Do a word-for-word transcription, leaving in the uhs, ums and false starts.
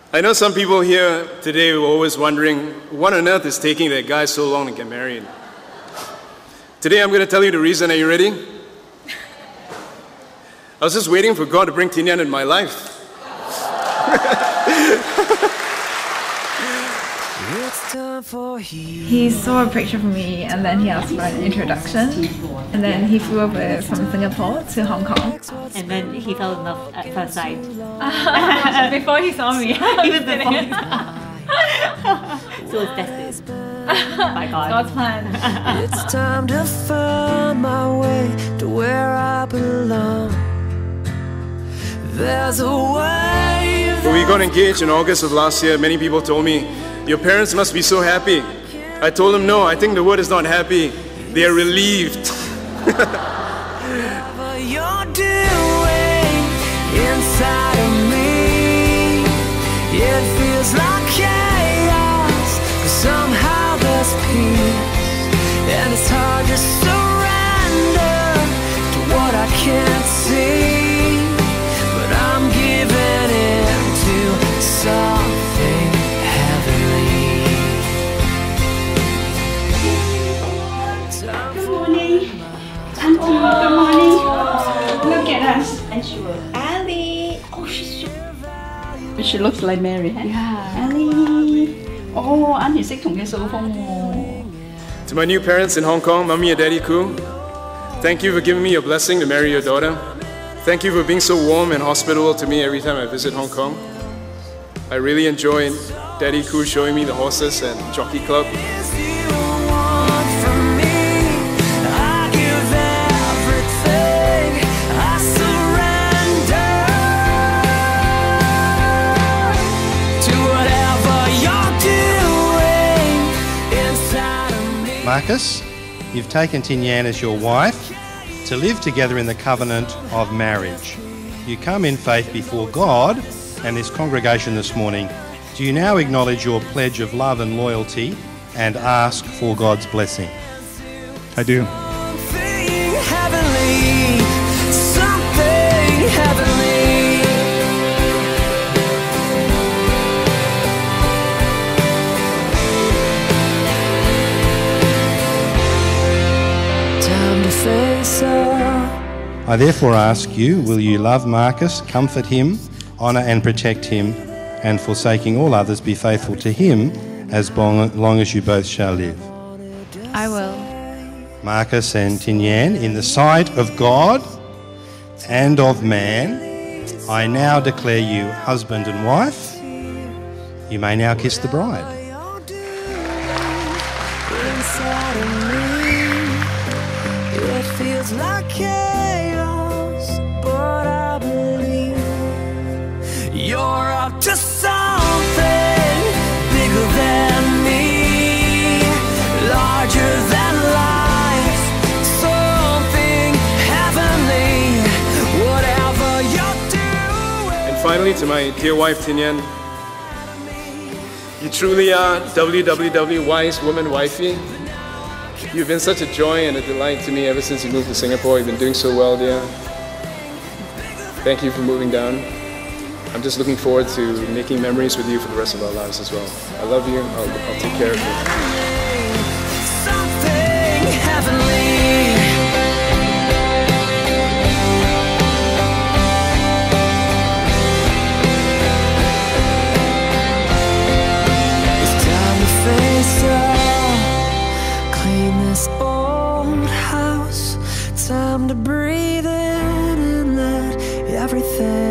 I know some people here today were always wondering, what on earth is taking that guy so long to get married? Today I'm going to tell you the reason. Are you ready? I was just waiting for God to bring Tin Yan in my life. He saw a picture of me and then he asked for an introduction. And then he flew over from Singapore to Hong Kong. And then he fell in love at first sight. Before he saw me. Even before he saw me. So it's destined. By God. God's plan. It's time to find my way to where I belong. There's a way. When we got engaged in August of last year, many people told me, your parents must be so happy. I told them, no, I think the word is not happy. They are relieved. Whatever you're doing inside of me, it feels like chaos, but somehow there's peace. And it's hard to surrender to what I can't see, but I'm giving in to something heavenly. Good morning. Auntie, good morning. Look at us. And she was Ali. Oh, she's so... She looks like Mary. Eh? Yeah. Ali. Oh, Auntie 識同佢數風喎。 To my new parents in Hong Kong, Mummy and Daddy Koo, thank you for giving me your blessing to marry your daughter. Thank you for being so warm and hospitable to me every time I visit Hong Kong. I really enjoyed Daddy Koo showing me the horses and jockey club. Marcus, you've taken Tin Yan as your wife to live together in the covenant of marriage. You come in faith before God and this congregation this morning. Do you now acknowledge your pledge of love and loyalty and ask for God's blessing? I do. Something heavenly, something heavenly. Time to face up. I therefore ask you, will you love Marcus, comfort him, honour and protect him, and forsaking all others, be faithful to him as long, long as you both shall live? I will. Marcus and Tin Yan, in the sight of God and of man, I now declare you husband and wife. You may now kiss the bride. Inside of me, it feels like chaos, but I believe you're up to something bigger than me, larger than life, something heavenly, whatever you're doing. And finally, to my dear wife, Tin Yan, you truly are W W W wise woman wifey. You've been such a joy and a delight to me ever since you moved to Singapore. You've been doing so well, dear. Thank you for moving down. I'm just looking forward to making memories with you for the rest of our lives as well. I love you. I'll, I'll take care of you. Something heavenly. It's time to face up, clean this old house. Time to breathe in and let everything